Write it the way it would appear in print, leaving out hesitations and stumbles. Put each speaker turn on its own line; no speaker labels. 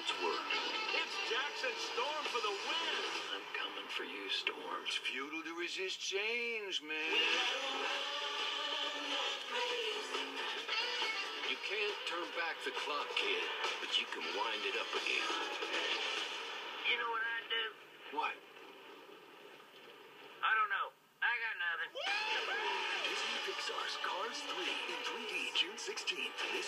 God's word.
It's Jackson Storm for the win.
I'm coming for you, Storm.
It's futile to resist change, man.
You can't turn back the clock, kid, but you can wind it up again.
You know what I'd do?
What?
I don't know. I got nothing.
Disney Pixar's Cars 3 in 3D June 16th.